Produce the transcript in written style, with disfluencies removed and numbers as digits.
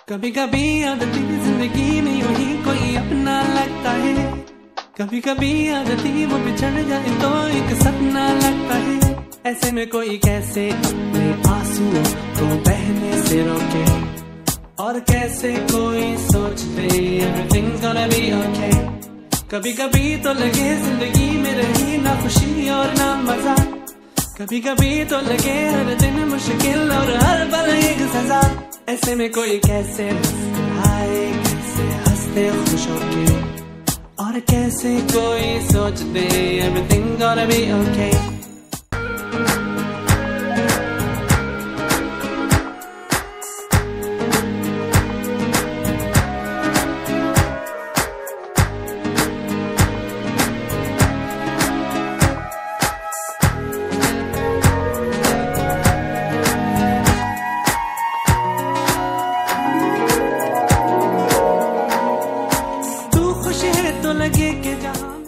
कभी कभी आदती जिंदगी में यूं ही कोई अपना लगता है। कभी कभी आदती वो बिछड़ जाए तो एक सपना लगता है। ऐसे में कोई कैसे अपने आंसुओं को बहने से रोके, और कैसे कोई सोच दे everything's gonna be okay। कभी कभी तो लगे जिंदगी में रही ना खुशी और ना मजा, कभी कभी तो लगे हर दिन मुश्किल और हर पल एक सजा। ऐसे में कोई कैसे मुस्कुराए, कैसे हंसते खुश होके, और कैसे कोई सोच दे everything's gonna be okay। तो लगे के जहाँ